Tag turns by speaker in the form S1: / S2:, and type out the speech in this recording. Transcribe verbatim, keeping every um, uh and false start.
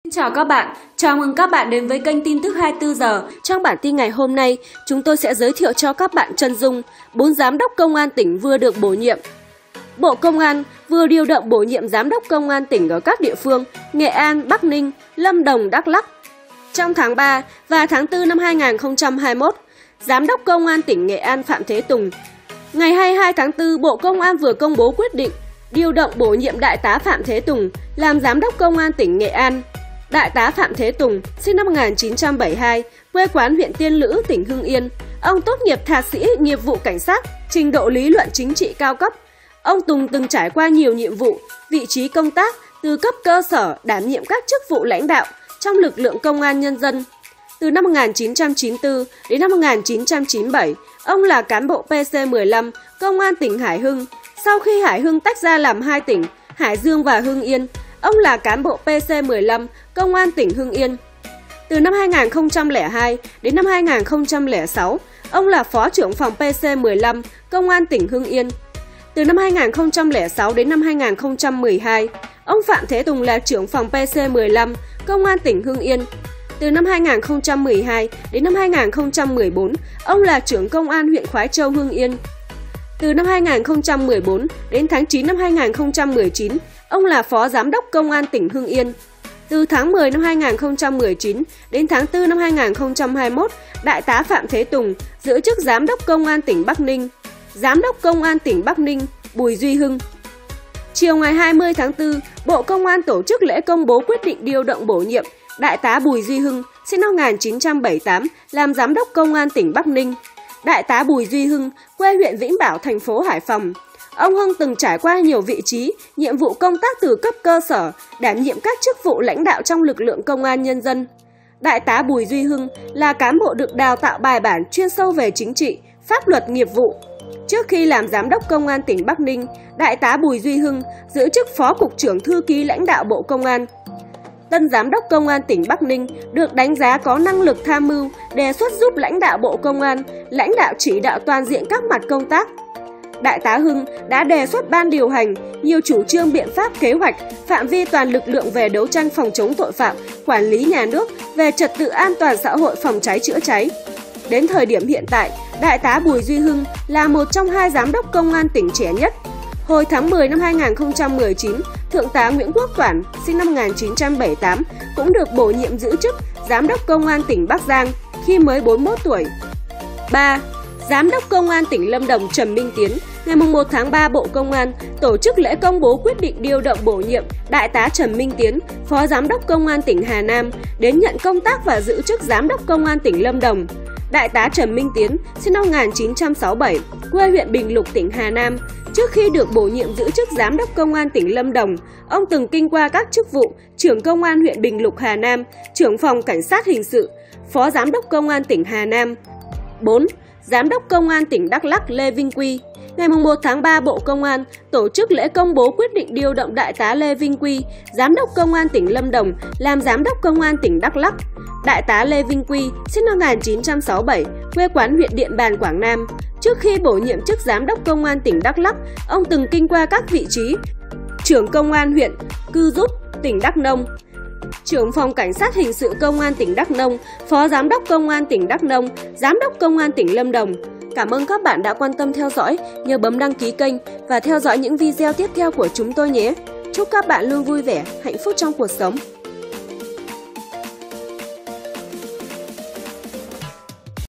S1: Chào các bạn, chào mừng các bạn đến với kênh tin tức hai mươi tư giờ. Trong bản tin ngày hôm nay, chúng tôi sẽ giới thiệu cho các bạn chân dung bốn giám đốc công an tỉnh vừa được bổ nhiệm. Bộ Công an vừa điều động bổ nhiệm giám đốc công an tỉnh ở các địa phương Nghệ An, Bắc Ninh, Lâm Đồng, Đắk Lắk. Trong tháng ba và tháng tư năm hai nghìn không trăm hai mươi mốt, Giám đốc Công an tỉnh Nghệ An Phạm Thế Tùng. Ngày hai mươi hai tháng tư, Bộ Công an vừa công bố quyết định điều động bổ nhiệm Đại tá Phạm Thế Tùng làm Giám đốc Công an tỉnh Nghệ An. Đại tá Phạm Thế Tùng, sinh năm một nghìn chín trăm bảy mươi hai, quê quán huyện Tiên Lữ, tỉnh Hưng Yên. Ông tốt nghiệp thạc sĩ nghiệp vụ cảnh sát, trình độ lý luận chính trị cao cấp. Ông Tùng từng trải qua nhiều nhiệm vụ, vị trí công tác từ cấp cơ sở, đảm nhiệm các chức vụ lãnh đạo trong lực lượng công an nhân dân. Từ năm một nghìn chín trăm chín mươi tư đến năm một nghìn chín trăm chín mươi bảy, ông là cán bộ P C mười lăm, Công an tỉnh Hải Hưng. Sau khi Hải Hưng tách ra làm hai tỉnh, Hải Dương và Hưng Yên, ông là cán bộ P C mười lăm, Công an tỉnh Hưng Yên. Từ năm hai nghìn không trăm lẻ hai đến năm hai nghìn không trăm lẻ sáu, ông là phó trưởng phòng P C mười lăm, Công an tỉnh Hưng Yên. Từ năm hai nghìn không trăm lẻ sáu đến năm hai nghìn không trăm mười hai, ông Phạm Thế Tùng là trưởng phòng P C mười lăm, Công an tỉnh Hưng Yên. Từ năm hai nghìn không trăm mười hai đến năm hai nghìn không trăm mười bốn, ông là trưởng công an huyện Khoái Châu, Hưng Yên. Từ năm hai nghìn không trăm mười bốn đến tháng chín năm hai nghìn không trăm mười chín, ông là phó giám đốc công an tỉnh Hưng Yên. Từ tháng mười năm hai nghìn không trăm mười chín đến tháng tư năm hai nghìn không trăm hai mươi mốt, Đại tá Phạm Thế Tùng giữ chức giám đốc công an tỉnh Bắc Ninh. Giám đốc công an tỉnh Bắc Ninh Bùi Duy Hưng. Chiều ngày hai mươi tháng tư, Bộ Công an tổ chức lễ công bố quyết định điều động bổ nhiệm Đại tá Bùi Duy Hưng, sinh năm một nghìn chín trăm bảy mươi tám, làm giám đốc công an tỉnh Bắc Ninh. Đại tá Bùi Duy Hưng, quê huyện Vĩnh Bảo, thành phố Hải Phòng. Ông Hưng từng trải qua nhiều vị trí, nhiệm vụ công tác từ cấp cơ sở, đảm nhiệm các chức vụ lãnh đạo trong lực lượng công an nhân dân. Đại tá Bùi Duy Hưng là cán bộ được đào tạo bài bản chuyên sâu về chính trị, pháp luật nghiệp vụ. Trước khi làm giám đốc công an tỉnh Bắc Ninh, Đại tá Bùi Duy Hưng giữ chức phó cục trưởng thư ký lãnh đạo Bộ Công an. Tân giám đốc công an tỉnh Bắc Ninh được đánh giá có năng lực tham mưu, đề xuất giúp lãnh đạo Bộ Công an, lãnh đạo chỉ đạo toàn diện các mặt công tác. Đại tá Hưng đã đề xuất ban điều hành nhiều chủ trương biện pháp kế hoạch, phạm vi toàn lực lượng về đấu tranh phòng chống tội phạm, quản lý nhà nước, về trật tự an toàn xã hội, phòng cháy chữa cháy. Đến thời điểm hiện tại, Đại tá Bùi Duy Hưng là một trong hai giám đốc công an tỉnh trẻ nhất. Hồi tháng mười năm hai nghìn không trăm mười chín, Thượng tá Nguyễn Quốc Toản, sinh năm một nghìn chín trăm bảy mươi tám, cũng được bổ nhiệm giữ chức Giám đốc Công an tỉnh Bắc Giang khi mới bốn mươi mốt tuổi. ba. Giám đốc Công an tỉnh Lâm Đồng Trầm Minh Tiến. Ngày mùng một tháng ba, Bộ Công an tổ chức lễ công bố quyết định điều động bổ nhiệm Đại tá Trầm Minh Tiến, Phó Giám đốc Công an tỉnh Hà Nam, đến nhận công tác và giữ chức Giám đốc Công an tỉnh Lâm Đồng. Đại tá Trầm Minh Tiến, sinh năm một nghìn chín trăm sáu mươi bảy, quê huyện Bình Lục, tỉnh Hà Nam. Trước khi được bổ nhiệm giữ chức Giám đốc Công an tỉnh Lâm Đồng, ông từng kinh qua các chức vụ trưởng Công an huyện Bình Lục, Hà Nam, trưởng phòng Cảnh sát hình sự, Phó Giám đốc Công an tỉnh Hà Nam. bốn. Giám đốc Công an tỉnh Đắk Lắk Lê Vinh Quy. Ngày mùng một tháng ba, Bộ Công an tổ chức lễ công bố quyết định điều động Đại tá Lê Vinh Quy, Giám đốc Công an tỉnh Lâm Đồng, làm Giám đốc Công an tỉnh Đắk Lắk. Đại tá Lê Vinh Quy, sinh năm một nghìn chín trăm sáu mươi bảy, quê quán huyện Điện Bàn, Quảng Nam. Trước khi bổ nhiệm chức Giám đốc Công an tỉnh Đắk Lắk, ông từng kinh qua các vị trí trưởng Công an huyện Cư Rút, tỉnh Đắk Nông, trưởng phòng Cảnh sát hình sự Công an tỉnh Đắk Nông, Phó Giám đốc Công an tỉnh Đắk Nông, Giám đốc Công an tỉnh Lâm Đồng. Cảm ơn các bạn đã quan tâm theo dõi, nhớ bấm đăng ký kênh và theo dõi những video tiếp theo của chúng tôi nhé. Chúc các bạn luôn vui vẻ, hạnh phúc trong cuộc sống.